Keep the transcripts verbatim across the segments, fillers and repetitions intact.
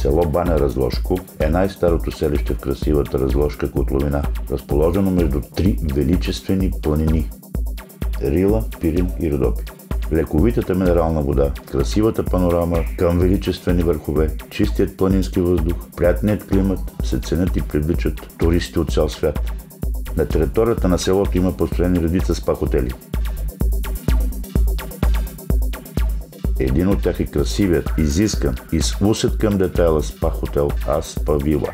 Село Баня Разложко е най-старото селище в красивата Разложка котловина, разположено между три величествени планини – Рила, Пирин и Родопи. Лековитата минерална вода, красивата панорама към величествени върхове, чистият планински въздух, приятният климат се ценят и привличат туристи от цял свят. На територията на селото има построени редица спа хотели. Един от тях е красивият, изискан и с усет към детайла спа хотел Аспа Вила.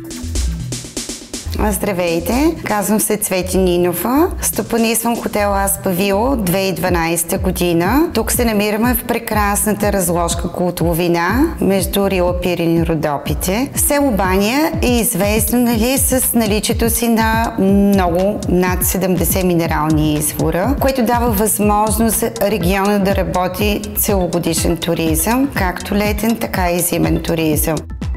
Здравейте, казвам се Цвети Нинова. Стопанисвам хотел Аспа Вила от две хиляди и дванадесета година. Тук се намираме в прекрасната Разложка котловина между Рила, Пирин и Родопите. Село Баня е известно, нали, с наличието си на много, над седемдесет минерални извора, което дава възможност региона да работи целогодишен туризъм, както летен, така и зимен туризъм.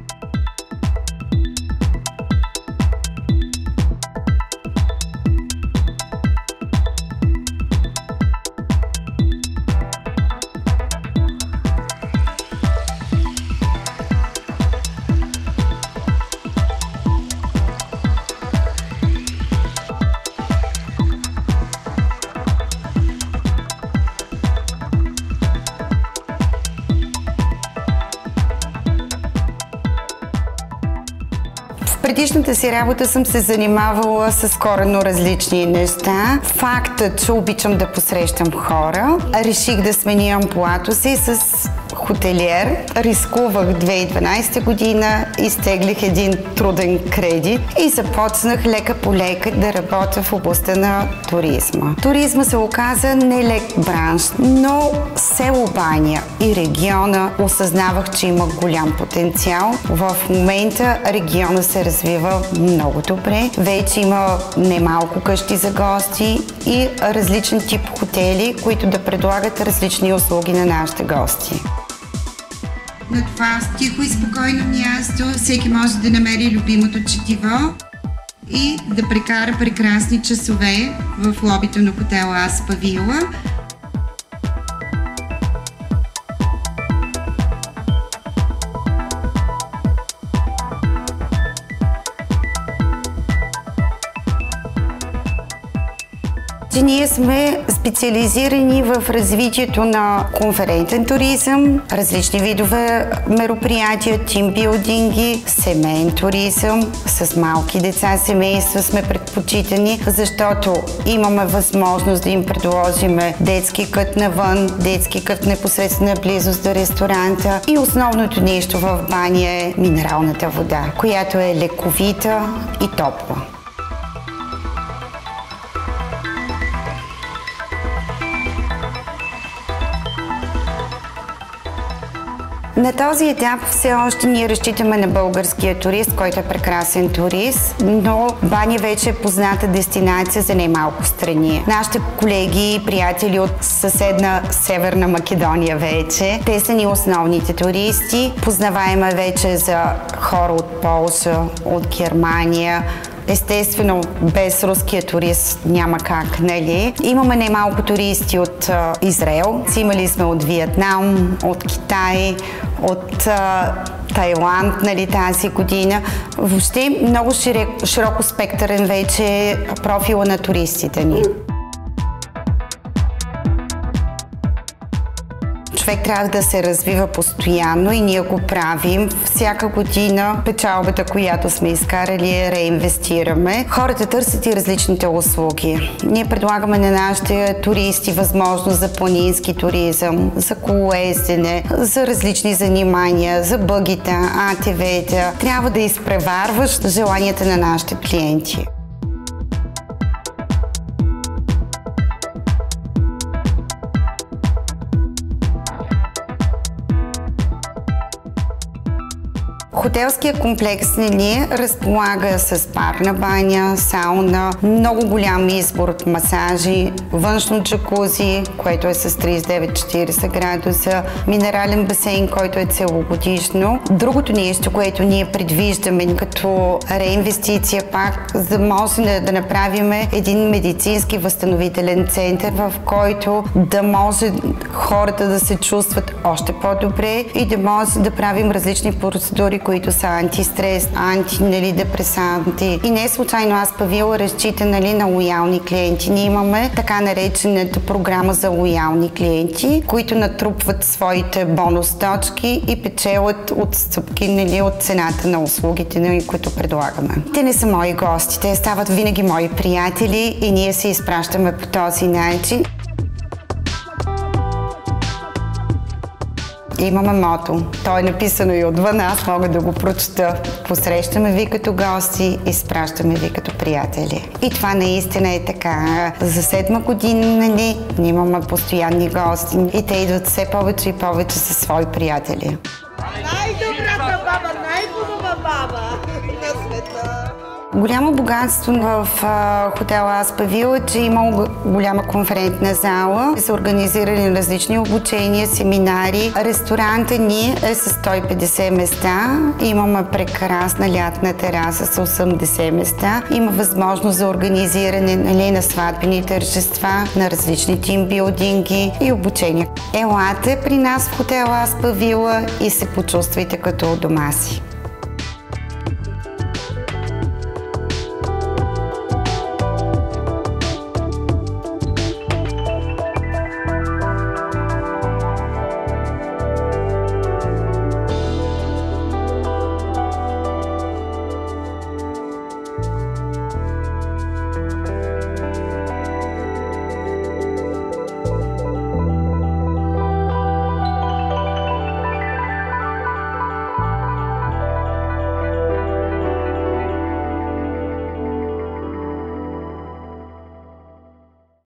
В предишната си работа съм се занимавала с коренно различни неща. Фактът, че обичам да посрещам хора, реших да смени амплоато си с хотелиер. Рискувах две хиляди и дванадесета година, изтеглих един труден кредит и започнах лека по лека да работя в областта на туризма. Туризма се оказа нелек бранш, но село Баня и региона осъзнавах, че има голям потенциал. В момента региона се развива много добре. Вече има немалко къщи за гости и различен тип хотели, които да предлагат различни услуги на нашите гости. На това тихо и спокойно място всеки може да намери любимото четиво и да прекара прекрасни часове в лобито на хотела Аспа Вила. Ние сме специализирани в развитието на конферентен туризъм, различни видове мероприятия, тимбилдинги, семейен туризъм. С малки деца, семейства сме предпочитани, защото имаме възможност да им предложим детски кът навън, детски кът в непосредствена близост до ресторанта и основното нещо в Баня е минералната вода, която е лековита и топла. На този етап все още ние разчитаме на българския турист, който е прекрасен турист, но Баня вече е позната дестинация за немалко страни. Нашите колеги и приятели от съседна Северна Македония вече, те са ни основните туристи. Познаваеме вече за хора от Полша, от Германия. Естествено, без руския турист няма как, нали? Имаме немалко туристи от а, Израел, имали сме от Виетнам, от Китай, от а, Тайланд, нали, тази година. Въобще много широк, широко спектърен вече е профила на туристите ни. Човек трябва да се развива постоянно и ние го правим. Всяка година печалбата, която сме изкарали, реинвестираме. Хората търсят и различните услуги. Ние предлагаме на нашите туристи възможност за планински туризъм, за колоездене, за различни занимания, за бъгита, а те вета. Трябва да изпреварваш желанията на нашите клиенти. Хотелския комплекс ни разполага с парна баня, сауна, много голям избор от масажи, външно джакузи, което е с тридесет и девет до четиридесет градуса, минерален басейн, който е целогодишно. Другото нещо, което ние предвиждаме като реинвестиция пак, за да може да, да направим един медицински възстановителен център, в който да може хората да се чувстват още по-добре и да може да правим различни процедури, които са антистрес, антидепресанти. И не случайно Аспавила разчита, нали, на лоялни клиенти. Ние имаме така наречената програма за лоялни клиенти, които натрупват своите бонус точки и печелят отстъпки, нали, от цената на услугите, нали, които предлагаме. Те не са мои гости, те стават винаги мои приятели и ние се изпращаме по този начин. Имаме мото. То е написано и отвън, аз мога да го прочета. Посрещаме ви като гости, изпращаме ви като приятели. И това наистина е така. За седма година, нали, имаме постоянни гости и те идват все повече и повече със свои приятели. Най-добрата баба, най-хубава баба на света. Голямо богатство в хотела Аспавила е, че има голяма конферентна зала. Са организирани различни обучения, семинари. Ресторанта ни е с сто и петдесет места. Имаме прекрасна лятна тераса с осемдесет места. Има възможност за организиране, нали, на сватбени тържества, на различни тимбилдинги и обучения. Елате при нас в хотела Аспавила и се почувствайте като у дома си.